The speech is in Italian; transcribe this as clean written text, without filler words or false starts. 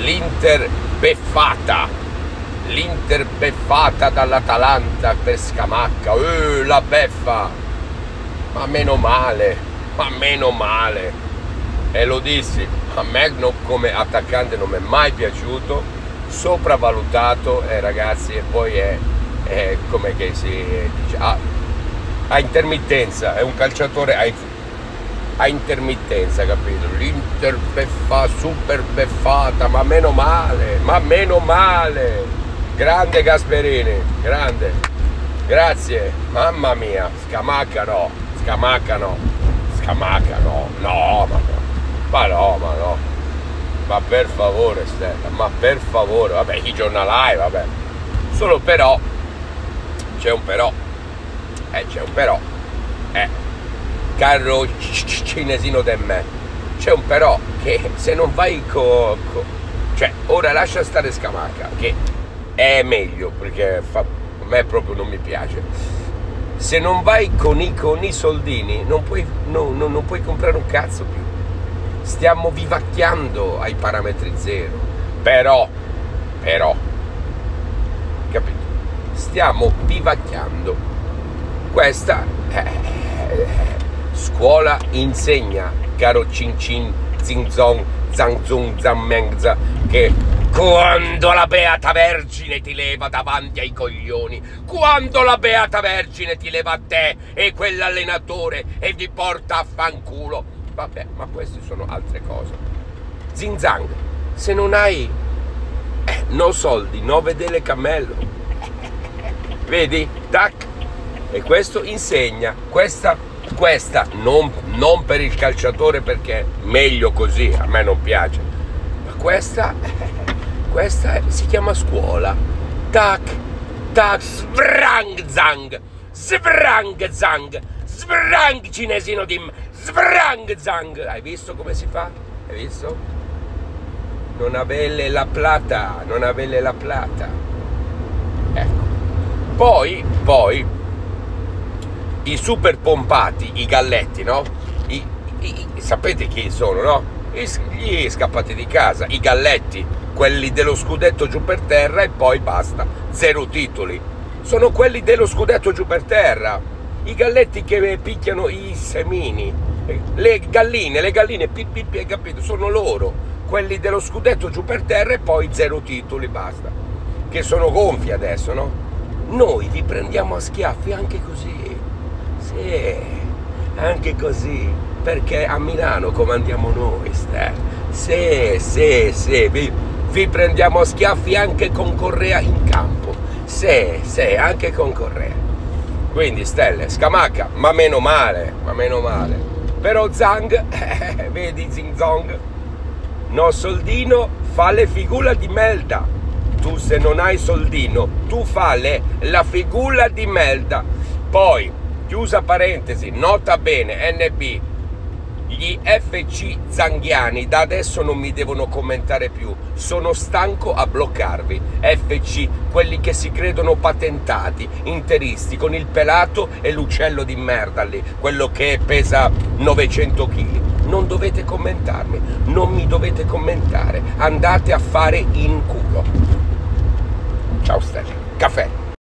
l'Inter beffata dall'Atalanta per Scamacca, la beffa, ma meno male, e lo dissi, a me come attaccante non mi è mai piaciuto, sopravvalutato, ragazzi, e poi è come che si dice, a intermittenza, è un calciatore a intermittenza, capito? L'Inter super beffata, ma meno male, grande Gasperini, grande, grazie, mamma mia. Scamacca no, ma per favore Stella, vabbè, i giornalai, vabbè, solo però, c'è un però, caro cinesino de me, c'è un però, che se non vai cioè, ora lascia stare Scamacca, che è meglio, perché a me proprio non mi piace. Se non vai con i soldini non puoi comprare un cazzo più. Stiamo vivacchiando ai parametri zero, però, capito? Stiamo vivacchiando. Questa scuola insegna, caro Cin Cin Zin Zong Zang Zung Zammengza, che quando la Beata Vergine ti leva davanti ai coglioni, quando la Beata Vergine ti leva a te e quell'allenatore e vi porta a fanculo, vabbè, ma queste sono altre cose. Zinzang, se non hai no soldi, no vedere cammello, vedi, tac, e questo insegna, questa non per il calciatore, perché meglio così, a me non piace, ma questa si chiama scuola. Tac, tac, svrang zang, cinesino dim, svrang zang. Hai visto come si fa? Hai visto? Non avele la plata, ecco. Poi i super pompati, i galletti, no? Sapete chi sono, no? Gli scappati di casa, i galletti, quelli dello scudetto giù per terra, e poi basta, 0 titoli. Sono quelli dello scudetto giù per terra, i galletti che picchiano i semini, le galline, hai capito? Sono loro, quelli dello scudetto giù per terra, e poi 0 titoli, basta, che sono gonfi adesso, no? Noi vi prendiamo a schiaffi anche così, sì, anche così, perché a Milano comandiamo noi, sì, vi prendiamo a schiaffi anche con Correa in campo, sì, anche con Correa. Quindi Stelle, Scamacca, ma meno male, però Zang, vedi Zinzong, no soldino, fa le figura di melda. Tu se non hai soldino, tu fa la figura di melda. Poi, chiusa parentesi, nota bene, NB, gli FC zanghiani da adesso non mi devono commentare più, sono stanco a bloccarvi. FC, quelli che si credono patentati, interisti, con il pelato e l'uccello di merda lì, quello che pesa 900 kg. Non dovete commentarmi, non mi dovete commentare, andate a fare in culo. Ciao Stelle, caffè.